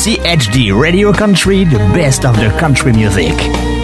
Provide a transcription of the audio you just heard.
CHD Radio Country, the best of the country music.